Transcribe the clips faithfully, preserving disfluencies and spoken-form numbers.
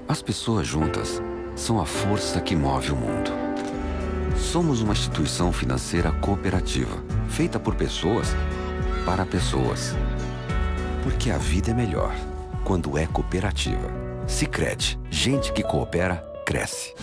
As pessoas juntas são a força que move o mundo. Somos uma instituição financeira cooperativa, feita por pessoas para pessoas. Porque a vida é melhor quando é cooperativa. Sicredi, gente que coopera, cresce.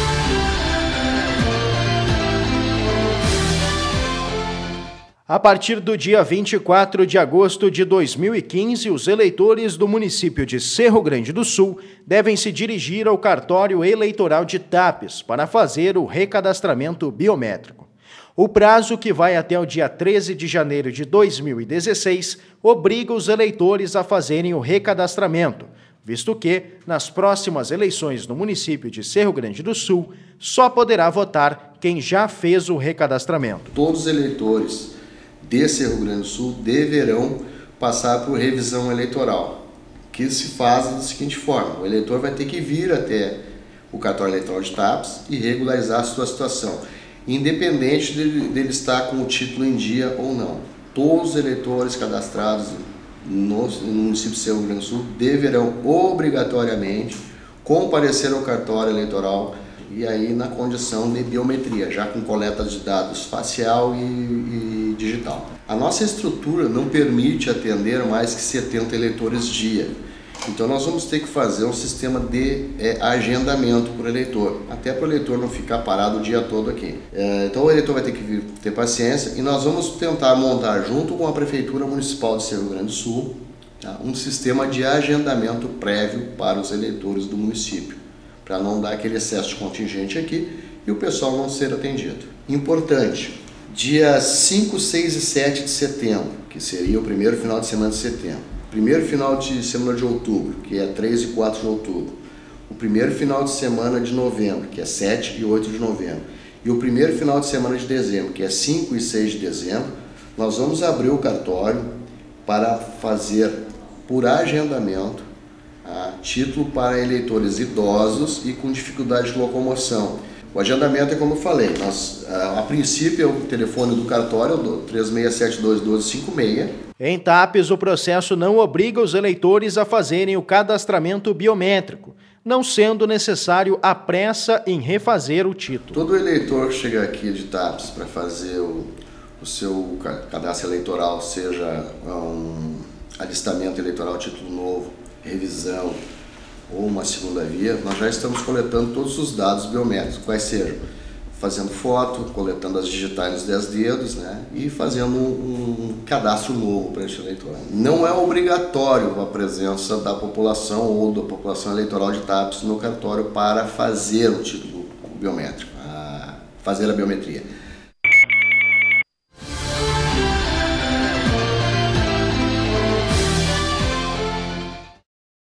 A partir do dia vinte e quatro de agosto de dois mil e quinze, os eleitores do município de Cerro Grande do Sul devem se dirigir ao cartório eleitoral de Tapes para fazer o recadastramento biométrico. O prazo, que vai até o dia treze de janeiro de dois mil e dezesseis, obriga os eleitores a fazerem o recadastramento, visto que, nas próximas eleições no município de Cerro Grande do Sul, só poderá votar quem já fez o recadastramento. Todos os eleitores de Cerro Grande do Sul deverão passar por revisão eleitoral, que se faz da seguinte forma: o eleitor vai ter que vir até o cartório eleitoral de Tapes e regularizar a sua situação, independente dele, dele estar com o título em dia ou não. Todos os eleitores cadastrados no, no município de Cerro Grande do Sul deverão obrigatoriamente comparecer ao cartório eleitoral, e aí na condição de biometria, já com coleta de dados facial e, e digital. A nossa estrutura não permite atender mais que setenta eleitores dia, então nós vamos ter que fazer um sistema de é, agendamento por eleitor, até para o eleitor não ficar parado o dia todo aqui. É, então o eleitor vai ter que vir, ter paciência, e nós vamos tentar montar, junto com a Prefeitura Municipal de Cerro Grande do Sul, tá, um sistema de agendamento prévio para os eleitores do município, para não dar aquele excesso de contingente aqui e o pessoal não ser atendido. Importante, dia cinco, seis e sete de setembro, que seria o primeiro final de semana de setembro, primeiro final de semana de outubro, que é três e quatro de outubro, o primeiro final de semana de novembro, que é sete e oito de novembro, e o primeiro final de semana de dezembro, que é cinco e seis de dezembro, nós vamos abrir o cartório para fazer por agendamento a título para eleitores idosos e com dificuldade de locomoção. O agendamento é como eu falei, nós, a, a princípio é o telefone do cartório, do três seis sete dois, um dois cinco seis. Em Tapes, o processo não obriga os eleitores a fazerem o cadastramento biométrico, não sendo necessário a pressa em refazer o título. Todo eleitor que chega aqui de Tapes para fazer o, o seu cadastro eleitoral, seja um alistamento eleitoral, título novo, revisão ou uma segunda via, nós já estamos coletando todos os dados biométricos, quais sejam fazendo foto, coletando as digitais nos dez dedos, né, e fazendo um, um cadastro novo para este eleitor. Não é obrigatório a presença da população ou da população eleitoral de Tapes no cartório para fazer o título biométrico, a fazer a biometria.